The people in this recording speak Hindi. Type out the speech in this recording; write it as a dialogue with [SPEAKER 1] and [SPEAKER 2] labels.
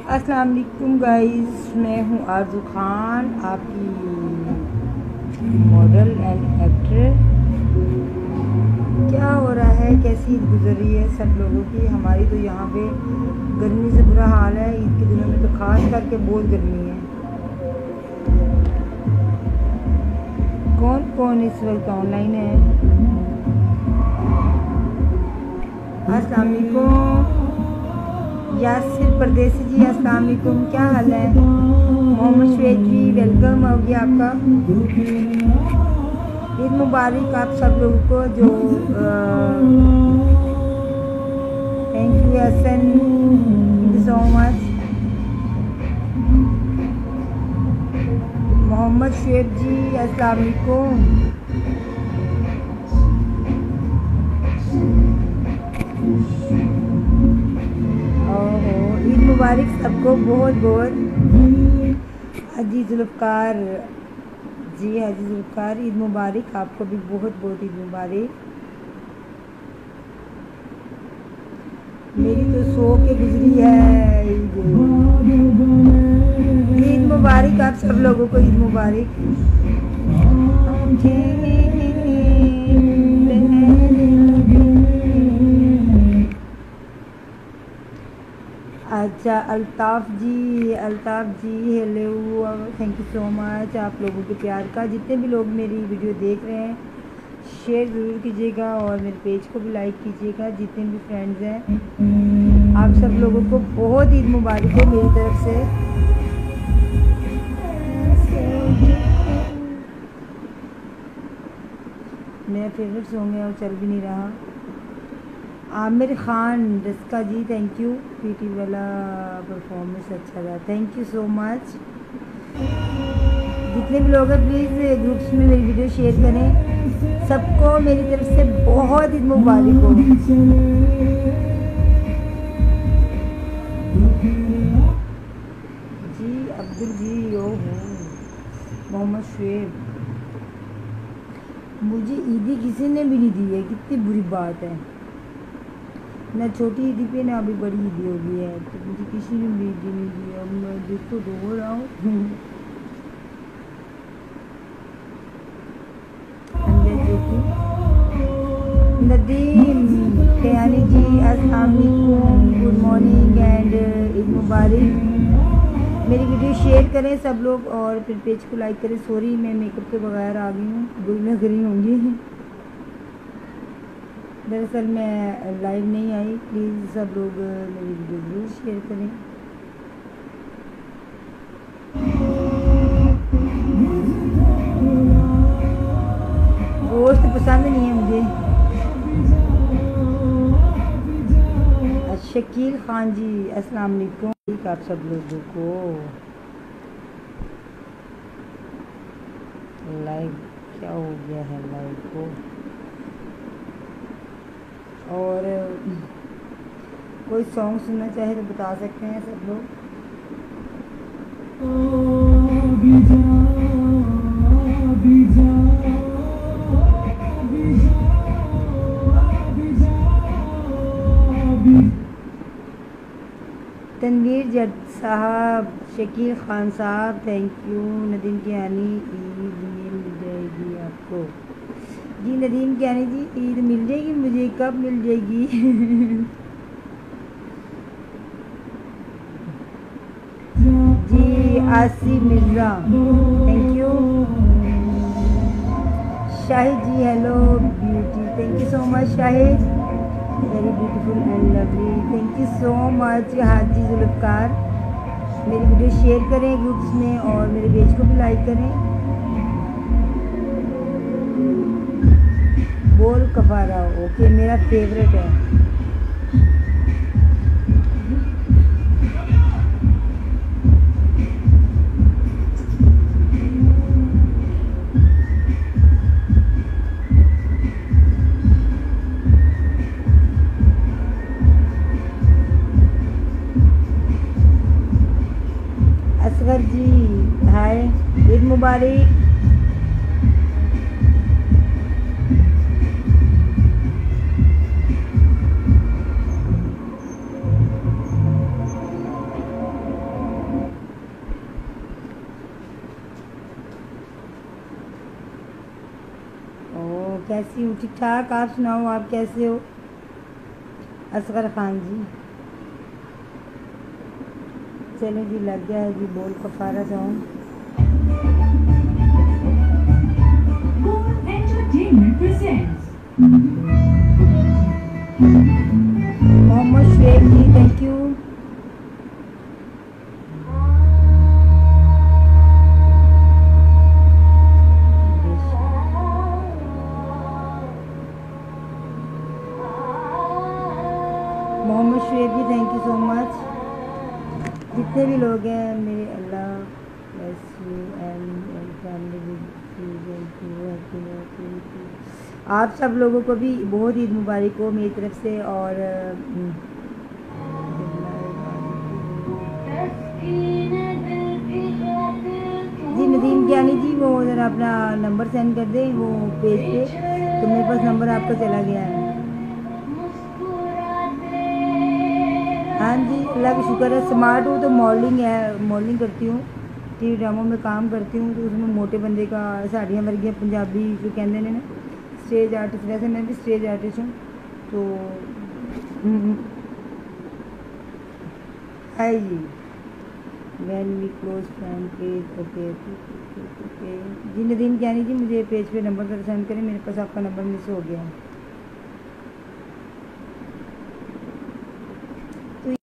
[SPEAKER 1] अस्सलाम वालेकुम गाइस, मैं हूँ आरजू खान, आपकी मॉडल एंड एक्टर। क्या हो रहा है, कैसी ईद गुजर रही है सब लोगों की। हमारी तो यहाँ पे गर्मी से बुरा हाल है। ईद के दिनों में तो खास करके बहुत गर्मी है। कौन कौन इस वक्त ऑनलाइन है? अस्सलाम वालेकुम यासिर परदेसी जी, अस्सलाम वालेकुम, क्या हाल है? मोहम्मद शुएब जी, वेलकम हो गया आपका। ईद मुबारक आप सब लोगों को। जो thank you Hasan, thank you so much. Mohammad Shoaib ji, अस्सलाम वालेकुम। ईद मुबारक सबको बहुत बहुत। हाजी जुल्फ़कार जी, हाजी जुल्फ़कार, ईद मुबारक आपको भी बहुत बहुत ईद मुबारक। मेरी तो सो के गुजरी है ईद मुबारक आप सब लोगों को, ईद मुबारक। अच्छा Altaf ji, hello, thank you so much आप लोगों के प्यार का। जितने भी लोग मेरी वीडियो देख रहे हैं शेयर ज़रूर कीजिएगा और मेरे पेज को भी लाइक कीजिएगा। जितने भी फ्रेंड्स हैं आप सब लोगों को बहुत ईद मुबारक हो मेरी तरफ से। मेरा फेवरेट सॉन्ग है और चल भी नहीं रहा। Aamir Khan Raska ji, thank you, PT वाला परफॉर्मेंस अच्छा था, थैंक यू सो मच। जितने भी लोग हैं प्लीज़ ग्रुप्स में मेरी वीडियो शेयर करें। सबको मेरी तरफ से बहुत ईद मुबारक हो। जी अब्दुल जी, ओ मोहम्मद शुएब, मुझे ईदी किसी ने भी नहीं दी है, कितनी बुरी बात है। ना छोटी ईदी पे ना अभी बड़ी ईदी हो गई है, तो मुझे किसी ने भी ईदी नहीं दी। अब मैं देखो रो रहा हूँ। नदीम कयानी जी, अस्सलाम वालेकुम, गुड मॉर्निंग एंड ईद मुबारक। मेरी वीडियो शेयर करें सब लोग और फिर पेज को लाइक करें। सॉरी मैं मेकअप के बगैर आ गई हूँ, बुरी लग रही होंगी। दरअसल मैं लाइव नहीं आई। प्लीज़ सब लोग मेरी वीडियो ज़रूर शेयर करें। गोश्त पसंद नहीं है मुझे। शकील खान जी, अस्सलाम वालेकुम आप सब लोगों को। लाइव क्या हो गया है लाइव को? और कोई सॉन्ग सुनना चाहे तो बता सकते हैं सब लोग। तनवीर जट साहब, शकील खान साहब, थैंक यू। नदीम कियानी, ईद मिल जाएगी आपको। जी नदीम कियानी जी, ईद मिल जाएगी मुझे, कब मिल जाएगी? जी Asif Mirza, thank you. Shahid ji, hello beauty, thank you so much Shahid, very beautiful and lovely, thank you so much. Haji Zulfiqar, मेरी वीडियो शेयर करें ग्रुप्स में और मेरे पेज को भी लाइक करें। बोल कफारा, ओके, मेरा फेवरेट है। असगर जी हाय, ईद मुबारक। कैसी हूँ? ठीक ठाक। आप सुनाओ, आप कैसे हो? असगर खान जी, चलो जी, लग गया है जी बोल कफारा song. Mohammad Shoaib ji, thank you. Mohammad Shoaib ji, thank you so much. जितने भी लोग हैं मेरे, Allah bless you and family. आप सब लोगों को भी बहुत ईद मुबारक हो मेरी तरफ से। और जी नदीम ज्ञानी जी, वो ज़रा अपना नंबर सेंड कर दें वो पेज पे, तो मेरे पास नंबर आपका चला गया है। हाँ जी, अल्लाह का शुक्र है। स्मार्ट हूँ तो मॉडलिंग है, मॉडलिंग करती हूँ, टीवी ड्रामों में काम करती हूँ। तो उसमें मोटे बंदे का साड़ियाँ वर्गियाँ पंजाबी जो कहते हैं ना, स्टेज आर्टिस्ट। वैसे मैं भी स्टेज आर्टिस्ट हूँ। तो हाय जी, when we close friend page. Okay okay जी नदीम ज्ञानी जी, मुझे पेज पे नंबर सेंड करें, मेरे पास आपका नंबर मिस हो गया है।